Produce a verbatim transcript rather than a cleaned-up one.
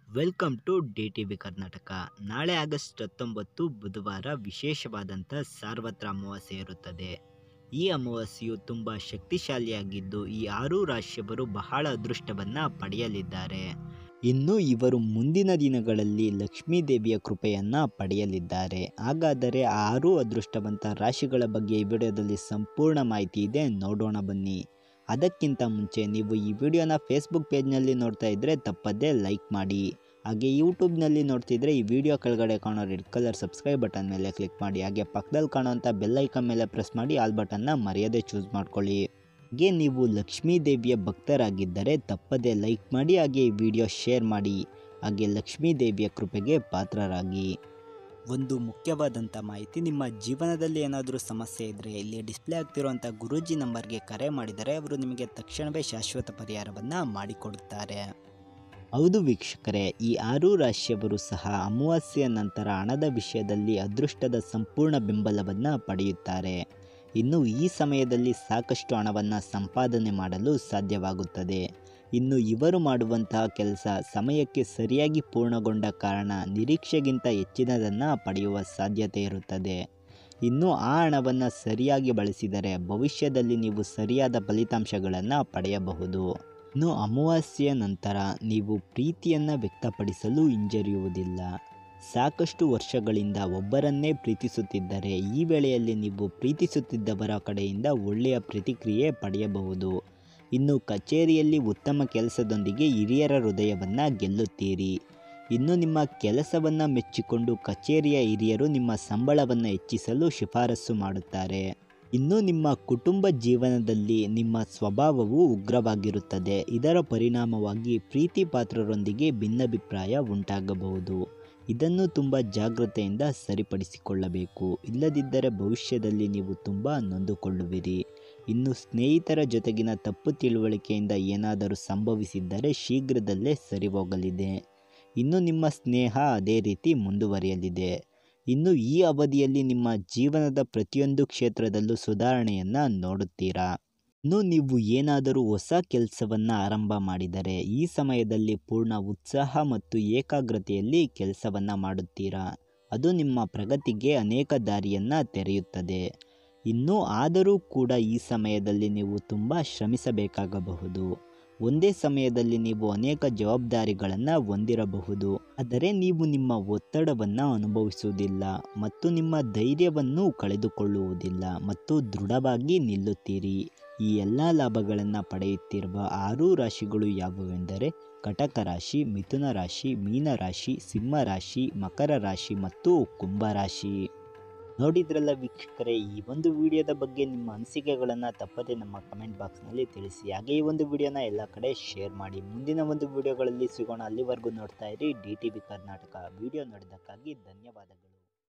Welcome to D T V Karnataka. ನಾಳೆ August ಹತ್ತೊಂಬತ್ತು ಬುಧವಾರ ವಿಶೇಷವಾದಂಥ ಸಾರ್ವತ್ರ ಅಮಾವಾಸ್ಯೆ ಇರುತ್ತದೆ. ಈ ಅಮಾವಾಸ್ಯೆಯು ತುಂಬ ಶಕ್ತಿಶಾಲಿಯಾಗಿದ್ದು ಈ ಆರು ರಾಶಿಯವರು ಬಹಳ ಅದೃಷ್ಟವನ್ನು ಪಡೆಯಲಿದ್ದಾರೆ. ಇನ್ನು ಇವರು ಮುಂದಿನ ದಿನಗಳಲ್ಲಿ ಲಕ್ಷ್ಮೀ ದೇವಿಯ ಕೃಪೆಯನ್ನು ಪಡೆಯಲಿದ್ದಾರೆ. ಹಾಗಾದರೆ ಆ ಆರು ಅದೃಷ್ಟವಂತ ರಾಶಿಗಳ ಬಗ್ಗೆ ಈ ವಿಡಿಯೋದಲ್ಲಿ ಸಂಪೂರ್ಣ ಮಾಹಿತಿ ಇದೆ, ನೋಡೋಣ ಬನ್ನಿ. ಅದಕ್ಕಿಂತ ಮುಂಚೆ ನೀವು ಈ ವಿಡಿಯೋನ ಫೇಸ್ಬುಕ್ ಪೇಜ್ನಲ್ಲಿ ನೋಡ್ತಾ ಇದ್ದರೆ ತಪ್ಪದೇ ಲೈಕ್ ಮಾಡಿ. ಹಾಗೆ ಯೂಟ್ಯೂಬ್ನಲ್ಲಿ ನೋಡ್ತಿದ್ರೆ ಈ ವಿಡಿಯೋ ಕೆಳಗಡೆ ಕಾಣೋ ರೆಡ್ ಕಲರ್ ಸಬ್ಸ್ಕ್ರೈಬ್ ಬಟನ್ ಮೇಲೆ ಕ್ಲಿಕ್ ಮಾಡಿ. ಹಾಗೆ ಪಕ್ಕದಲ್ಲಿ ಕಾಣುವಂಥ ಬೆಲ್ ಐಕಾನ್ ಮೇಲೆ ಪ್ರೆಸ್ ಮಾಡಿ ಆಲ್ ಬಟನ್ನ ಮರೆಯದೆ ಚೂಸ್ ಮಾಡ್ಕೊಳ್ಳಿ. ಹಾಗೆ ನೀವು ಲಕ್ಷ್ಮೀ ದೇವಿಯ ಭಕ್ತರಾಗಿದ್ದರೆ ತಪ್ಪದೇ ಲೈಕ್ ಮಾಡಿ, ಹಾಗೆ ಈ ವಿಡಿಯೋ ಶೇರ್ ಮಾಡಿ. ಹಾಗೆ ಲಕ್ಷ್ಮೀ ದೇವಿಯ ಕೃಪೆಗೆ ಪಾತ್ರರಾಗಿ. ಒಂದು ಮುಖ್ಯವಾದಂಥ ಮಾಹಿತಿ, ನಿಮ್ಮ ಜೀವನದಲ್ಲಿ ಏನಾದರೂ ಸಮಸ್ಯೆ ಇದ್ದರೆ ಇಲ್ಲಿ ಡಿಸ್ಪ್ಲೇ ಆಗ್ತಿರುವಂಥ ಗುರೂಜಿ ನಂಬರ್ಗೆ ಕರೆ ಮಾಡಿದರೆ ಅವರು ನಿಮಗೆ ತಕ್ಷಣವೇ ಶಾಶ್ವತ ಪರಿಹಾರವನ್ನು ಮಾಡಿಕೊಡುತ್ತಾರೆ. ಹೌದು ವೀಕ್ಷಕರೇ, ಈ ಆರು ರಾಶಿಯವರು ಸಹ ಅಮಾವಾಸ್ಯೆಯ ನಂತರ ಹಣದ ವಿಷಯದಲ್ಲಿ ಅದೃಷ್ಟದ ಸಂಪೂರ್ಣ ಬೆಂಬಲವನ್ನು ಪಡೆಯುತ್ತಾರೆ. ಇನ್ನು ಈ ಸಮಯದಲ್ಲಿ ಸಾಕಷ್ಟು ಹಣವನ್ನು ಸಂಪಾದನೆ ಮಾಡಲು ಸಾಧ್ಯವಾಗುತ್ತದೆ. ಇನ್ನು ಇವರು ಮಾಡುವಂತಹ ಕೆಲಸ ಸಮಯಕ್ಕೆ ಸರಿಯಾಗಿ ಪೂರ್ಣಗೊಂಡ ಕಾರಣ ನಿರೀಕ್ಷೆಗಿಂತ ಹೆಚ್ಚಿನದನ್ನು ಪಡೆಯುವ ಸಾಧ್ಯತೆ ಇರುತ್ತದೆ. ಇನ್ನು ಆ ಹಣವನ್ನು ಸರಿಯಾಗಿ ಬಳಸಿದರೆ ಭವಿಷ್ಯದಲ್ಲಿ ನೀವು ಸರಿಯಾದ ಫಲಿತಾಂಶಗಳನ್ನು ಪಡೆಯಬಹುದು. ಇನ್ನು ಅಮಾವಾಸ್ಯೆಯ ನಂತರ ನೀವು ಪ್ರೀತಿಯನ್ನು ವ್ಯಕ್ತಪಡಿಸಲು ಹಿಂಜರಿಯುವುದಿಲ್ಲ. ಸಾಕಷ್ಟು ವರ್ಷಗಳಿಂದ ಒಬ್ಬರನ್ನೇ ಪ್ರೀತಿಸುತ್ತಿದ್ದರೆ ಈ ವೇಳೆಯಲ್ಲಿ ನೀವು ಪ್ರೀತಿಸುತ್ತಿದ್ದವರ ಕಡೆಯಿಂದ ಒಳ್ಳೆಯ ಪ್ರತಿಕ್ರಿಯೆ ಪಡೆಯಬಹುದು. ಇನ್ನು ಕಚೇರಿಯಲ್ಲಿ ಉತ್ತಮ ಕೆಲಸದೊಂದಿಗೆ ಹಿರಿಯರ ಹೃದಯವನ್ನು ಗೆಲ್ಲುತ್ತೀರಿ. ಇನ್ನು ನಿಮ್ಮ ಕೆಲಸವನ್ನು ಮೆಚ್ಚಿಕೊಂಡು ಕಚೇರಿಯ ಹಿರಿಯರು ನಿಮ್ಮ ಸಂಬಳವನ್ನು ಹೆಚ್ಚಿಸಲು ಶಿಫಾರಸು ಮಾಡುತ್ತಾರೆ. ಇನ್ನು ನಿಮ್ಮ ಕುಟುಂಬ ಜೀವನದಲ್ಲಿ ನಿಮ್ಮ ಸ್ವಭಾವವು ಉಗ್ರವಾಗಿರುತ್ತದೆ. ಇದರ ಪರಿಣಾಮವಾಗಿ ಪ್ರೀತಿ ಪಾತ್ರರೊಂದಿಗೆ ಭಿನ್ನಾಭಿಪ್ರಾಯ ಉಂಟಾಗಬಹುದು. ಇದನ್ನು ತುಂಬ ಜಾಗ್ರತೆಯಿಂದ ಸರಿಪಡಿಸಿಕೊಳ್ಳಬೇಕು, ಇಲ್ಲದಿದ್ದರೆ ಭವಿಷ್ಯದಲ್ಲಿ ನೀವು ತುಂಬ ನೊಂದುಕೊಳ್ಳುವಿರಿ. ಇನ್ನು ಸ್ನೇಹಿತರ ಜೊತೆಗಿನ ತಪ್ಪು ತಿಳುವಳಿಕೆಯಿಂದ ಏನಾದರೂ ಸಂಭವಿಸಿದ್ದರೆ ಶೀಘ್ರದಲ್ಲೇ ಸರಿ ಹೋಗಲಿದೆ. ಇನ್ನು ನಿಮ್ಮ ಸ್ನೇಹ ಅದೇ ರೀತಿ ಮುಂದುವರಿಯಲಿದೆ. ಇನ್ನು ಈ ಅವಧಿಯಲ್ಲಿ ನಿಮ್ಮ ಜೀವನದ ಪ್ರತಿಯೊಂದು ಕ್ಷೇತ್ರದಲ್ಲೂ ಸುಧಾರಣೆಯನ್ನು ನೋಡುತ್ತೀರಾ. ಇನ್ನು ನೀವು ಏನಾದರೂ ಹೊಸ ಕೆಲಸವನ್ನು ಆರಂಭ ಮಾಡಿದರೆ ಈ ಸಮಯದಲ್ಲಿ ಪೂರ್ಣ ಉತ್ಸಾಹ ಮತ್ತು ಏಕಾಗ್ರತೆಯಲ್ಲಿ ಕೆಲಸವನ್ನು ಮಾಡುತ್ತೀರಾ. ಅದು ನಿಮ್ಮ ಪ್ರಗತಿಗೆ ಅನೇಕ ದಾರಿಯನ್ನು ತೆರೆಯುತ್ತದೆ. ಇನ್ನು ಆದರೂ ಕೂಡ ಈ ಸಮಯದಲ್ಲಿ ನೀವು ತುಂಬ ಶ್ರಮಿಸಬೇಕಾಗಬಹುದು. ಒಂದೇ ಸಮಯದಲ್ಲಿ ನೀವು ಅನೇಕ ಜವಾಬ್ದಾರಿಗಳನ್ನು ಹೊಂದಿರಬಹುದು, ಆದರೆ ನೀವು ನಿಮ್ಮ ಒತ್ತಡವನ್ನು ಅನುಭವಿಸುವುದಿಲ್ಲ ಮತ್ತು ನಿಮ್ಮ ಧೈರ್ಯವನ್ನು ಕಳೆದುಕೊಳ್ಳುವುದಿಲ್ಲ ಮತ್ತು ದೃಢವಾಗಿ ನಿಲ್ಲುತ್ತೀರಿ. ಈ ಎಲ್ಲ ಲಾಭಗಳನ್ನು ಪಡೆಯುತ್ತಿರುವ ಆರು ರಾಶಿಗಳು ಯಾವುವೆಂದರೆ ಕಟಕ ರಾಶಿ, ಮಿಥುನ ರಾಶಿ, ಮೀನ ರಾಶಿ, ಸಿಂಹ ರಾಶಿ, ಮಕರ ರಾಶಿ ಮತ್ತು ಕುಂಭ ರಾಶಿ. ನೋಡಿದ್ರಲ್ಲ ವೀಕ್ಷಕರೇ, ಈ ಒಂದು ವಿಡಿಯೋದ ಬಗ್ಗೆ ನಿಮ್ಮ ಅನಿಸಿಕೆಗಳನ್ನು ತಪ್ಪದೆ ನಮ್ಮ ಕಮೆಂಟ್ ಬಾಕ್ಸ್ನಲ್ಲಿ ತಿಳಿಸಿ. ಹಾಗೆ ಈ ಒಂದು ವಿಡಿಯೋನ ಎಲ್ಲ ಕಡೆ ಶೇರ್ ಮಾಡಿ. ಮುಂದಿನ ಒಂದು ವಿಡಿಯೋಗಳಲ್ಲಿ ಸಿಗೋಣ. ಅಲ್ಲಿವರೆಗೂ ನೋಡ್ತಾ ಇರಿ D T V Karnataka. Video ನೋಡಿದ್ದಕ್ಕಾಗಿ ಧನ್ಯವಾದಗಳು.